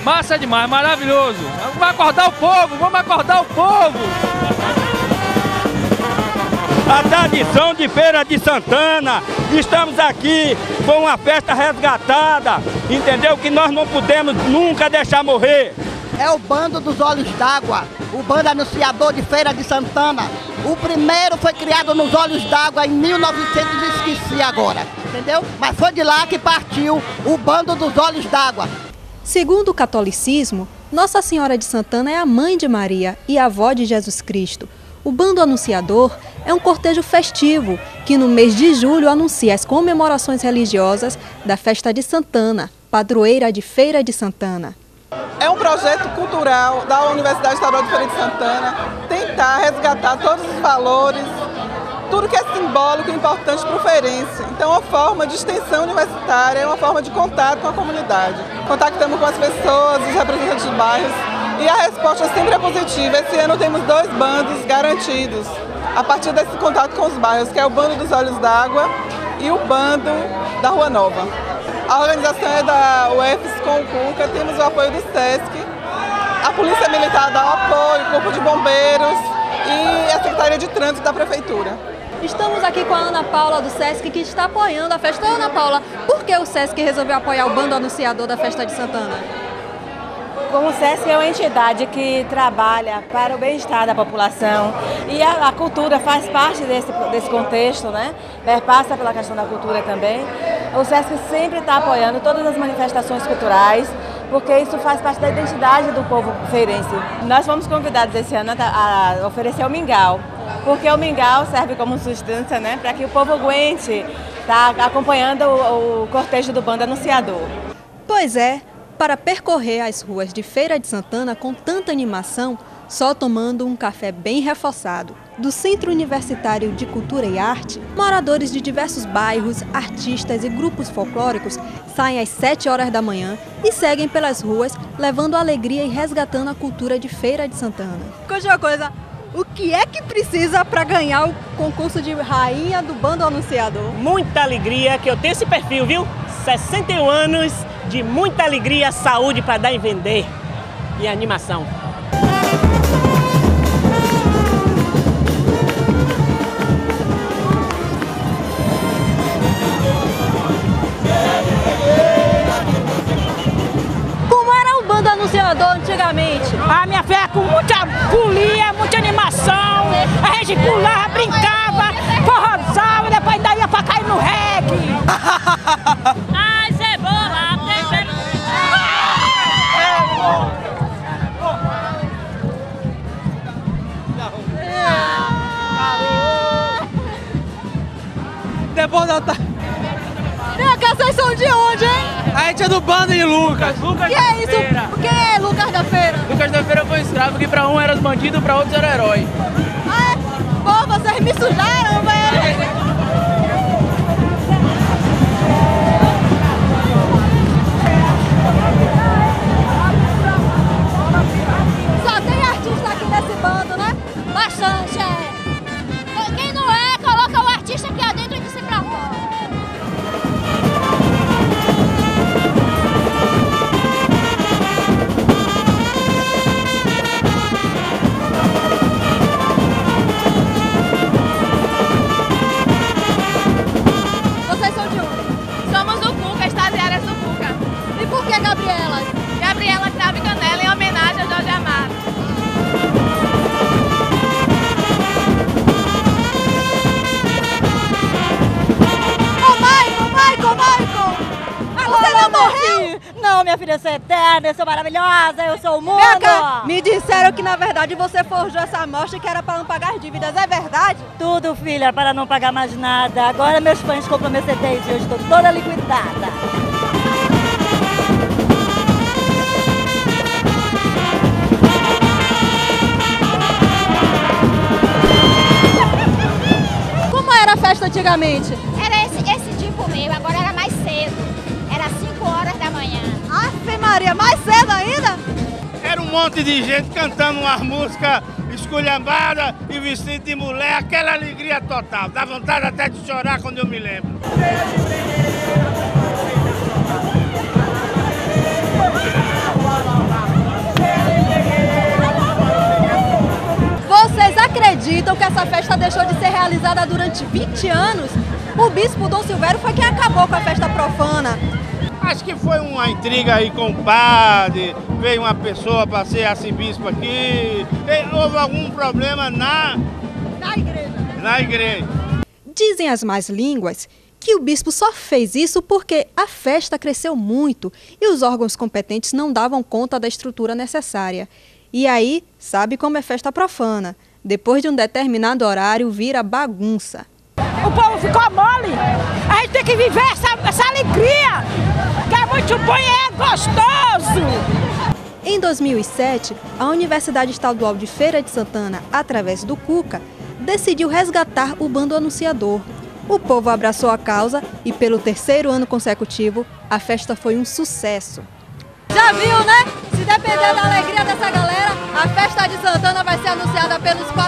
Massa demais, maravilhoso. Vamos acordar o povo, vamos acordar o povo. A tradição de Feira de Santana, estamos aqui com uma festa resgatada, entendeu? Que nós não podemos nunca deixar morrer. É o Bando dos Olhos d'Água, o bando anunciador de Feira de Santana. O primeiro foi criado nos Olhos d'Água em 1900, esqueci agora, entendeu? Mas foi de lá que partiu o Bando dos Olhos d'Água. Segundo o catolicismo, Nossa Senhora de Santana é a mãe de Maria e a avó de Jesus Cristo. O Bando Anunciador é um cortejo festivo que no mês de julho anuncia as comemorações religiosas da Festa de Santana, padroeira de Feira de Santana. É um projeto cultural da Universidade Estadual de Feira de Santana tentar resgatar todos os valores, tudo que é simbólico e importante para o feirense. Então, é uma forma de extensão universitária, é uma forma de contato com a comunidade. Contactamos com as pessoas, os representantes de bairros, e a resposta sempre é positiva. Esse ano temos 2 bandos garantidos, a partir desse contato com os bairros, que é o Bando dos Olhos d'Água e o Bando da Rua Nova. A organização é da UFS com o CUCA, temos o apoio do SESC, a Polícia Militar dá o apoio, o Corpo de Bombeiros e a Secretaria de Trânsito da Prefeitura. Estamos aqui com a Ana Paula do SESC, que está apoiando a festa. Ana Paula, por que o SESC resolveu apoiar o Bando Anunciador da Festa de Santana? Como o SESC é uma entidade que trabalha para o bem-estar da população e a cultura faz parte desse contexto, né? Passa pela questão da cultura também. O SESC sempre está apoiando todas as manifestações culturais, porque isso faz parte da identidade do povo feirense. Nós fomos convidados esse ano a oferecer o mingau, porque o mingau serve como sustância, né? Para que o povo aguente estar acompanhando o cortejo do Bando Anunciador. Pois é. Para percorrer as ruas de Feira de Santana com tanta animação, só tomando um café bem reforçado. Do Centro Universitário de Cultura e Arte, moradores de diversos bairros, artistas e grupos folclóricos saem às 7 horas da manhã e seguem pelas ruas, levando alegria e resgatando a cultura de Feira de Santana. Conte uma coisa, o que é que precisa para ganhar o concurso de rainha do Bando Anunciador? Muita alegria, que eu tenho esse perfil, viu? 61 anos de muita alegria, saúde para dar e vender e animação. Como era o Bando Anunciador antigamente? A minha fé com muita folia, muita animação. A gente pulava, brincava, forrozava, depois daí ia pra cair no reggae. Ai, cebola, Depois da tarde. Vocês são de onde, hein? A gente é do Bando de Lucas. Que é isso? Quem é Lucas da Feira? Lucas da Feira foi escravo, que pra um era bandido, pra outros era herói. Ah, pô, vocês me sujaram, velho! Só tem artista aqui nesse bando, né? bastante, é. Quem não é, coloca o artista aqui dentro e disse pra fora. Vocês são de onde? Somos do Cuca, estagiárias do Cuca. E por que Gabriela? Gabriela Cravo e Canela em homenagem a Jorge Amado. Você não morreu? Não, minha filha, eu sou eterna, eu sou maravilhosa, eu sou o mundo. Me disseram que na verdade você forjou essa amostra que era para não pagar as dívidas, é verdade? Tudo, filha, para não pagar mais nada. Agora meus fãs compram meus CDs e eu estou toda liquidada. Como era a festa antigamente? Era esse tipo mesmo, agora era mais cedo. Era 5 horas da manhã. Ave Maria, mais cedo ainda? Era um monte de gente cantando umas músicas esculhambadas e vestido de mulher, aquela alegria total. Dá vontade até de chorar quando eu me lembro. essa festa deixou de ser realizada durante 20 anos, o bispo Dom Silvério foi quem acabou com a festa profana. Acho que foi uma intriga aí com o padre, veio uma pessoa para ser arcebispo aqui, houve algum problema na igreja. Dizem as más línguas que o bispo só fez isso porque a festa cresceu muito e os órgãos competentes não davam conta da estrutura necessária. E aí, sabe como é festa profana? Depois de um determinado horário, vira bagunça. O povo ficou mole. A gente tem que viver essa alegria, que é muito bom e é gostoso. Em 2007, a Universidade Estadual de Feira de Santana, através do CUCA, decidiu resgatar o bando anunciador. O povo abraçou a causa e, pelo 3º ano consecutivo, a festa foi um sucesso. Já viu, né? Se depender da alegria dessa galera, a festa de Santana vai ser anunciada pelos 4